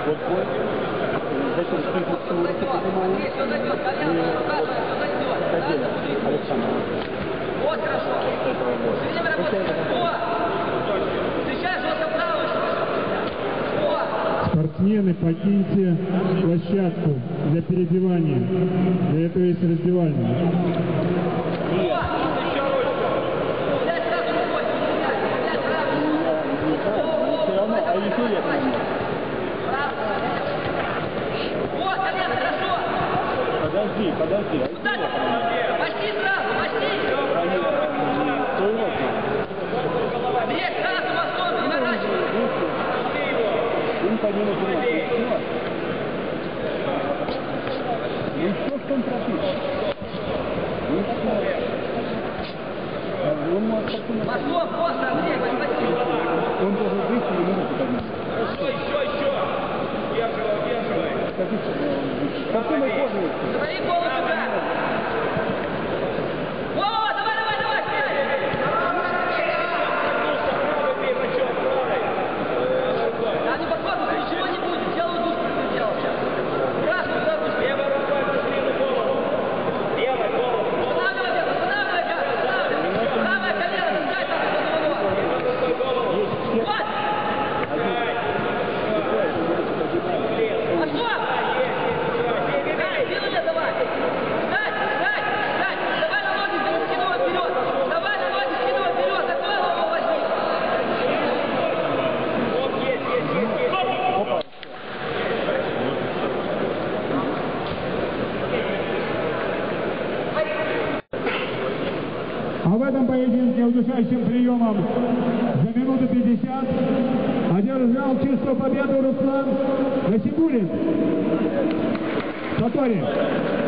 Вот бой. Зачем прыгнуть всю руку поднимаем? И ходили Александр. Вот хорошо. Время работает. Встречаешь вот направо. Спортсмены, покиньте площадку для перебивания. Для этого есть раздевальня. Все равно, а еще я понимаю. Вот, колено, хорошо. Подожди. Почти сразу, почти. Кто его знает? Андрей, сразу мостом, не наворачивай. Он поднимет руку. Ну что ж он пропишет? Он может подсунуть. Мостом, просто, Андрей, возьми. Он должен выйти и руку поднять. Еще. Удерживай. Скажи, что он выйти. Подсунуть можно. Твои голову туда. Давай, да не подходит, ничего не будет. Делай душ, как ты делал сейчас. Раз, туда душ. Левая рука на спину голову. Левая голову. Останавливай, останавливай. Правое колено, пускай там под голову. Вот. А что? Силы нет, давай. Встать. Давай на ноги, скидывай вперед. За голову возьми. А в этом поединке удушающим приемом за минуту 50 одержал чистую победу Руслан Насибуллин. Сатори.